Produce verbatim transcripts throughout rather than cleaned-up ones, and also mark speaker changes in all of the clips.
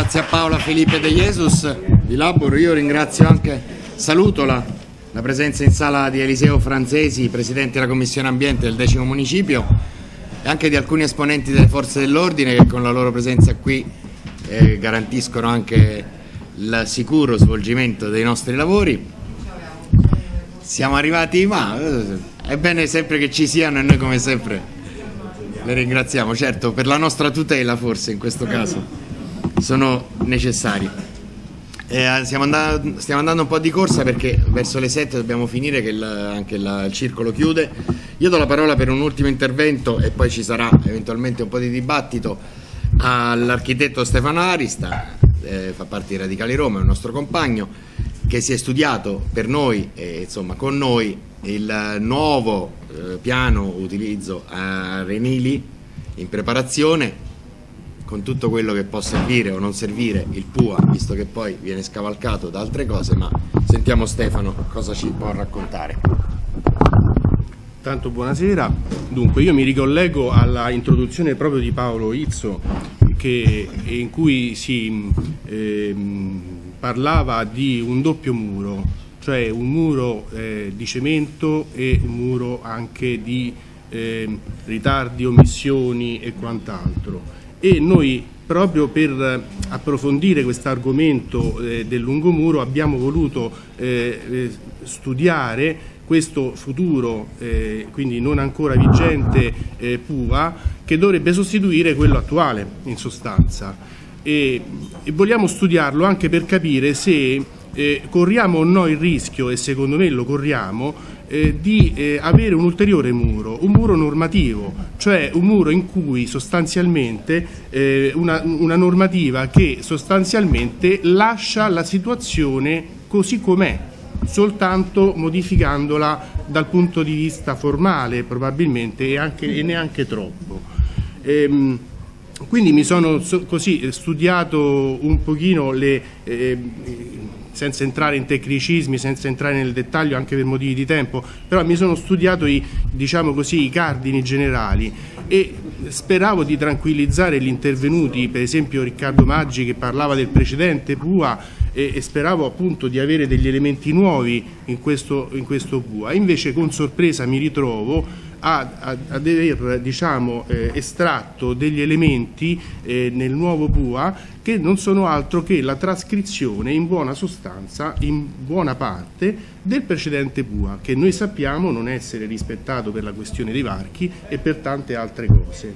Speaker 1: Grazie a Paola Felipe De Jesus di Labor. Io ringrazio anche, saluto la, la presenza in sala di Eliseo Franzesi, Presidente della Commissione Ambiente del decimo Municipio, e anche di alcuni esponenti delle forze dell'ordine che con la loro presenza qui eh, garantiscono anche il sicuro svolgimento dei nostri lavori. Siamo arrivati, ma è bene sempre che ci siano e noi come sempre le ringraziamo, certo per la nostra tutela forse in questo caso sono necessari. Eh, stiamo, andando, stiamo andando un po' di corsa perché verso le sette dobbiamo finire, che il, anche il, il circolo chiude. Io do la parola per un ultimo intervento e poi ci sarà eventualmente un po' di dibattito all'architetto Stefano Arista, eh, fa parte di Radicali Roma, è un nostro compagno che si è studiato per noi e insomma con noi il nuovo eh, piano utilizzo a Renili in preparazione, con tutto quello che può servire o non servire il P U A, visto che poi viene scavalcato da altre cose, ma sentiamo Stefano cosa ci può raccontare.
Speaker 2: Tanto buonasera. Dunque io mi ricollego alla introduzione proprio di Paolo Izzo, che, in cui si eh, parlava di un doppio muro, cioè un muro eh, di cemento e un muro anche di eh, ritardi, omissioni e quant'altro. E noi proprio per approfondire questo argomento eh, del lungomuro abbiamo voluto eh, studiare questo futuro, eh, quindi non ancora vigente eh, P U A, che dovrebbe sostituire quello attuale in sostanza. E, e vogliamo studiarlo anche per capire se eh, corriamo o no il rischio, e secondo me lo corriamo, Eh, di eh, avere un ulteriore muro, un muro normativo, cioè un muro in cui sostanzialmente eh, una, una normativa che sostanzialmente lascia la situazione così com'è, soltanto modificandola dal punto di vista formale probabilmente e, anche, e neanche troppo. Ehm, quindi mi sono so, così studiato un pochino le... Eh, senza entrare in tecnicismi, senza entrare nel dettaglio anche per motivi di tempo, però mi sono studiato i, diciamo così, i cardini generali e speravo di tranquillizzare gli intervenuti, per esempio Riccardo Maggi che parlava del precedente P U A e, e speravo appunto di avere degli elementi nuovi in questo, in questo P U A. Invece con sorpresa mi ritrovo a, a, ad aver diciamo, eh, estratto degli elementi eh, nel nuovo P U A che non sono altro che la trascrizione in buona sostanza, in buona parte, del precedente P U A, che noi sappiamo non essere rispettato per la questione dei varchi e per tante altre cose.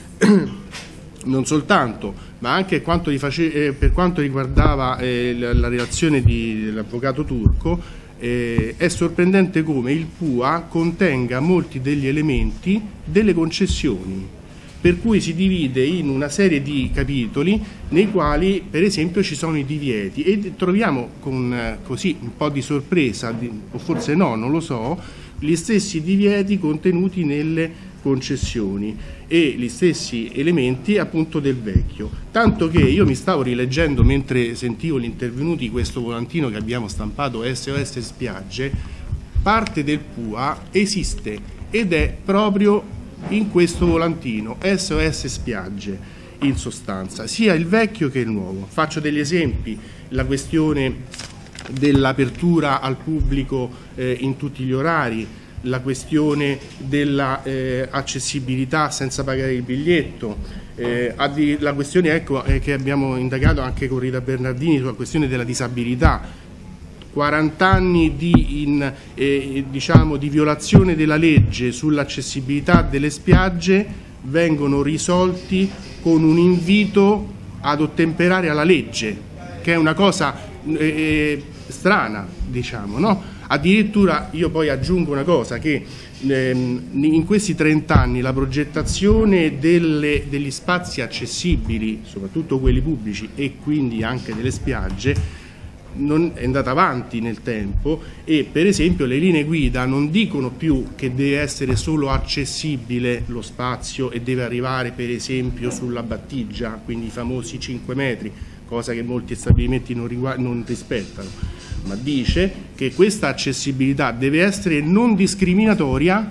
Speaker 2: Non soltanto, ma anche quanto face, eh, per quanto riguardava eh, la, la relazione dell'avvocato Turco, eh, è sorprendente come il P U A contenga molti degli elementi delle concessioni, per cui si divide in una serie di capitoli nei quali per esempio ci sono i divieti e troviamo con eh, così un po' di sorpresa, di, o forse no, non lo so, gli stessi divieti contenuti nelle concessioni e gli stessi elementi appunto del vecchio, tanto che io mi stavo rileggendo mentre sentivo gli intervenuti questo volantino che abbiamo stampato S O S Spiagge. Parte del P U A esiste ed è proprio in questo volantino S O S Spiagge, in sostanza sia il vecchio che il nuovo. Faccio degli esempi: la questione dell'apertura al pubblico eh, in tutti gli orari, la questione dell'accessibilità eh, senza pagare il biglietto, eh, la questione ecco, eh, che abbiamo indagato anche con Rita Bernardini sulla questione della disabilità. quaranta anni di, in, eh, diciamo, di violazione della legge sull'accessibilità delle spiagge vengono risolti con un invito ad ottemperare alla legge, che è una cosa eh, strana, diciamo, no? Addirittura io poi aggiungo una cosa, che ehm, in questi trenta anni la progettazione delle, degli spazi accessibili, soprattutto quelli pubblici e quindi anche delle spiagge, non è andata avanti nel tempo e per esempio le linee guida non dicono più che deve essere solo accessibile lo spazio e deve arrivare per esempio sulla battigia, quindi i famosi cinque metri, cosa che molti stabilimenti non, non rispettano, ma dice che questa accessibilità deve essere non discriminatoria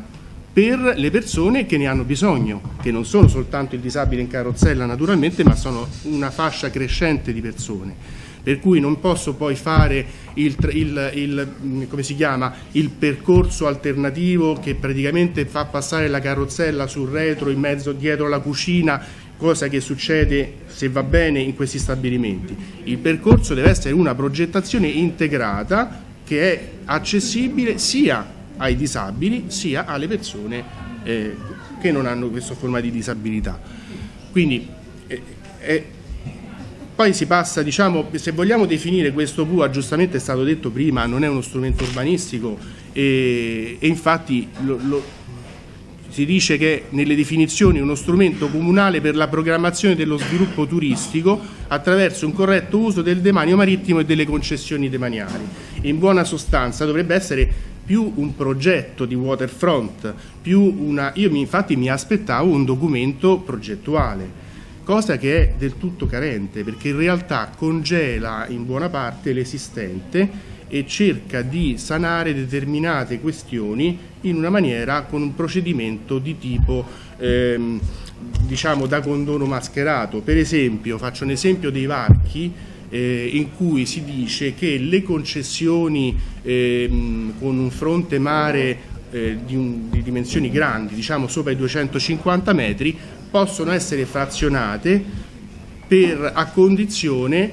Speaker 2: per le persone che ne hanno bisogno, che non sono soltanto il disabile in carrozzella naturalmente, ma sono una fascia crescente di persone. Per cui non posso poi fare il, il, il, come si chiama, il percorso alternativo che praticamente fa passare la carrozzella sul retro, in mezzo, dietro la cucina, cosa che succede, se va bene, in questi stabilimenti. Il percorso deve essere una progettazione integrata che è accessibile sia ai disabili sia alle persone eh, che non hanno questa forma di disabilità. Quindi eh, eh, poi si passa, diciamo, se vogliamo definire questo P U A, giustamente è stato detto prima, non è uno strumento urbanistico e, e infatti lo, lo, si dice che nelle definizioni è uno strumento comunale per la programmazione dello sviluppo turistico attraverso un corretto uso del demanio marittimo e delle concessioni demaniali. In buona sostanza dovrebbe essere più un progetto di waterfront, più una... io infatti mi aspettavo un documento progettuale, cosa che è del tutto carente, perché in realtà congela in buona parte l'esistente e cerca di sanare determinate questioni in una maniera, con un procedimento di tipo ehm, diciamo da condono mascherato. Per esempio, faccio un esempio dei varchi, Eh, in cui si dice che le concessioni eh, con un fronte mare eh, di, un, di dimensioni grandi, diciamo sopra i duecentocinquanta metri, possono essere frazionate per, a condizione,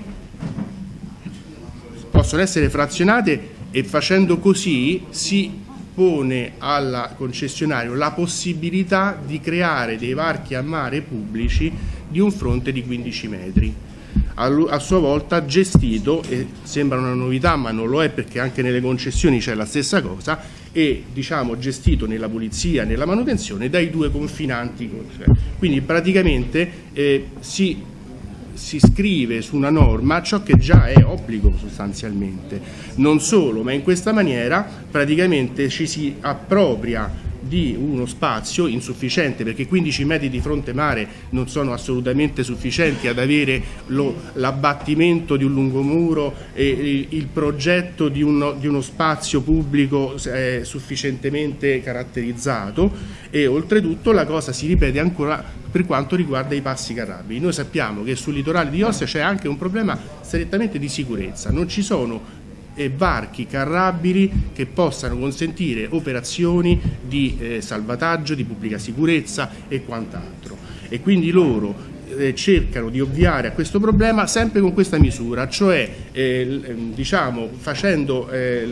Speaker 2: possono essere frazionate e facendo così si pone al concessionario la possibilità di creare dei varchi a mare pubblici di un fronte di quindici metri. A sua volta gestito, e sembra una novità ma non lo è perché anche nelle concessioni c'è la stessa cosa, e diciamo gestito nella pulizia e nella manutenzione dai due confinanti. Quindi praticamente eh, si, si scrive su una norma ciò che già è obbligo sostanzialmente. Non solo, ma in questa maniera praticamente ci si appropria di uno spazio insufficiente, perché quindici metri di fronte mare non sono assolutamente sufficienti ad avere l'abbattimento di un lungomuro e il progetto di uno, di uno spazio pubblico eh, sufficientemente caratterizzato, e oltretutto la cosa si ripete ancora per quanto riguarda i passi carrabili. Noi sappiamo che sul litorale di Ostia c'è anche un problema strettamente di sicurezza, non ci sono e varchi carrabili che possano consentire operazioni di eh, salvataggio, di pubblica sicurezza e quant'altro. E quindi loro eh, cercano di ovviare a questo problema sempre con questa misura, cioè eh, diciamo facendo, eh,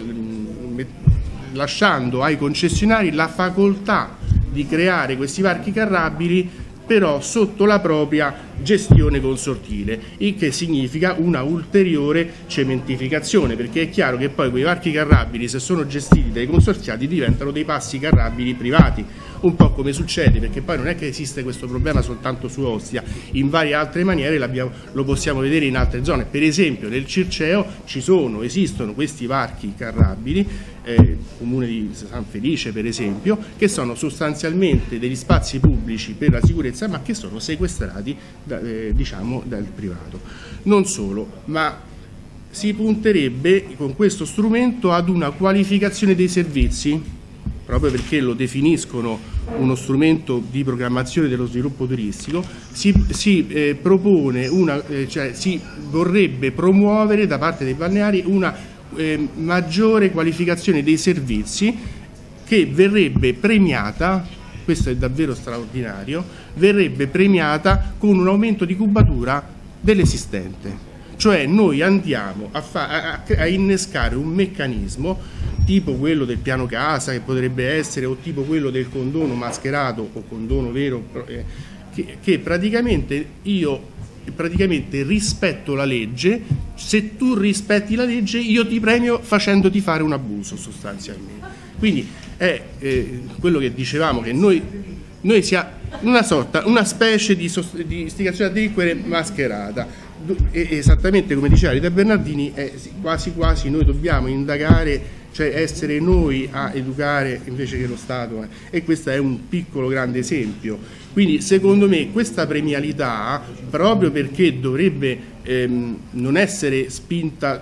Speaker 2: lasciando ai concessionari la facoltà di creare questi varchi carrabili però sotto la propria gestione consortile, il che significa una ulteriore cementificazione, perché è chiaro che poi quei varchi carrabili, se sono gestiti dai consorziati, diventano dei passi carrabili privati, un po' come succede, perché poi non è che esiste questo problema soltanto su Ostia, in varie altre maniere lo possiamo vedere in altre zone. Per esempio nel Circeo ci sono, esistono questi varchi carrabili, eh, comune di San Felice per esempio, che sono sostanzialmente degli spazi pubblici per la sicurezza, ma che sono sequestrati da, eh, diciamo dal privato. Non solo, ma si punterebbe con questo strumento ad una qualificazione dei servizi, proprio perché lo definiscono uno strumento di programmazione dello sviluppo turistico. Si, si eh, propone una, eh, cioè si vorrebbe promuovere da parte dei balneari una eh, maggiore qualificazione dei servizi, che verrebbe premiata, questo è davvero straordinario, verrebbe premiata con un aumento di cubatura dell'esistente. Cioè noi andiamo a, a, a innescare un meccanismo tipo quello del piano casa, che potrebbe essere, o tipo quello del condono mascherato o condono vero, eh, che, che praticamente io praticamente rispetto la legge, se tu rispetti la legge io ti premio facendoti fare un abuso sostanzialmente. Quindi è eh, quello che dicevamo, che noi, noi siamo una sorta, una specie di, di istigazione a delinquere mascherata. Esattamente come diceva Rita Bernardini, è quasi quasi noi dobbiamo indagare, cioè essere noi a educare invece che lo Stato, eh. E questo è un piccolo grande esempio. Quindi secondo me questa premialità, proprio perché dovrebbe ehm, non essere spinta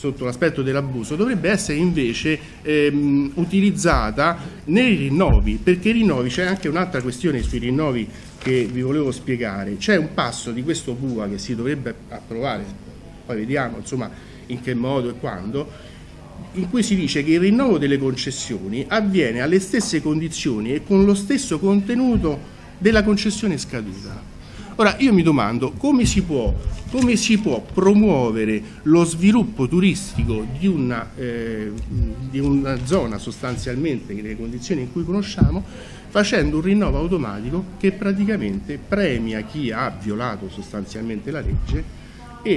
Speaker 2: sotto l'aspetto dell'abuso, dovrebbe essere invece ehm, utilizzata nei rinnovi, perché i rinnovi, c'è anche un'altra questione sui rinnovi che vi volevo spiegare. C'è un passo di questo P U A che si dovrebbe approvare, poi vediamo insomma in che modo e quando, in cui si dice che il rinnovo delle concessioni avviene alle stesse condizioni e con lo stesso contenuto della concessione scaduta. Ora io mi domando come si può, come si può promuovere lo sviluppo turistico di una, eh, di una zona sostanzialmente nelle condizioni in cui conosciamo, facendo un rinnovo automatico che praticamente premia chi ha violato sostanzialmente la legge e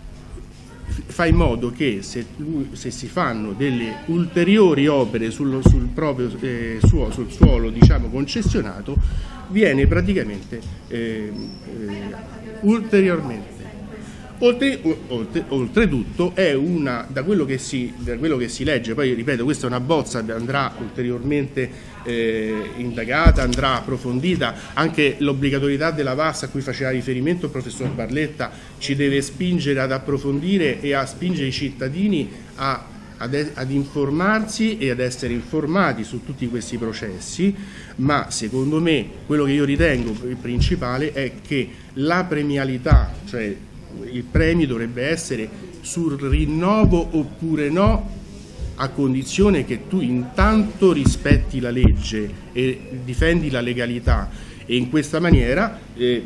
Speaker 2: fa in modo che se, lui, se si fanno delle ulteriori opere sul, sul proprio eh, suolo, sul suolo diciamo concessionato, viene praticamente eh, eh, ulteriormente. Oltre, oltre, oltretutto è una, da quello, che si, da quello che si legge, poi ripeto questa è una bozza, andrà ulteriormente eh, indagata, andrà approfondita, anche l'obbligatorietà della V A S a cui faceva riferimento il professor Barletta ci deve spingere ad approfondire e a spingere i cittadini a Ad, ad informarsi e ad essere informati su tutti questi processi, ma secondo me quello che io ritengo principale è che la premialità, cioè il premio dovrebbe essere sul rinnovo oppure no, a condizione che tu intanto rispetti la legge e difendi la legalità, e in questa maniera eh,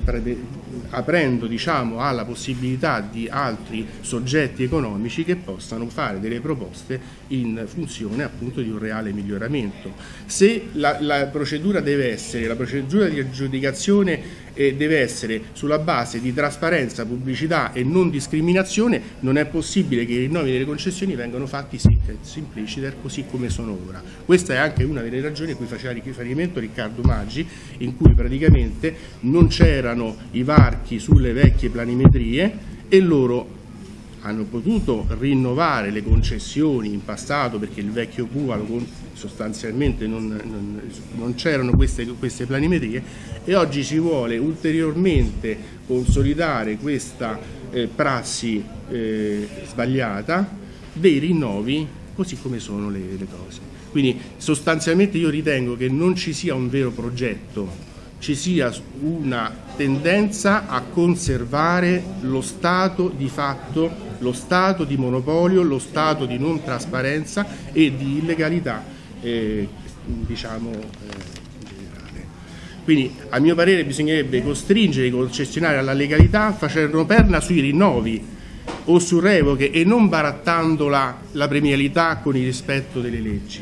Speaker 2: aprendo diciamo alla possibilità di altri soggetti economici che possano fare delle proposte in funzione appunto di un reale miglioramento. Se la, la procedura deve essere, la procedura di aggiudicazione eh, deve essere sulla base di trasparenza, pubblicità e non discriminazione, non è possibile che i rinnovi delle concessioni vengano fatti simpliciter così come sono ora. Questa è anche una delle ragioni a cui faceva riferimento Riccardo Maggi, in cui praticamente non c'erano i varchi sulle vecchie planimetrie e loro hanno potuto rinnovare le concessioni in passato perché il vecchio P U A sostanzialmente non, non, non c'erano queste, queste planimetrie, e oggi si vuole ulteriormente consolidare questa eh, prassi eh, sbagliata dei rinnovi così come sono le, le cose. Quindi sostanzialmente io ritengo che non ci sia un vero progetto, ci sia una tendenza a conservare lo stato di fatto, lo stato di monopolio, lo stato di non trasparenza e di illegalità eh, diciamo eh, generale. Quindi a mio parere bisognerebbe costringere i concessionari alla legalità facendo perna sui rinnovi o su revoche e non barattando la, la premialità con il rispetto delle leggi.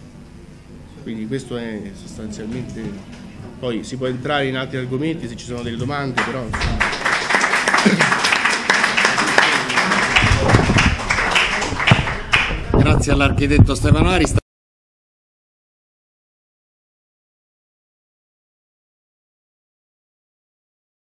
Speaker 2: Quindi questo è sostanzialmente. Poi si può entrare in altri argomenti se ci sono delle domande, però.
Speaker 1: Grazie all'architetto Stefano Arista.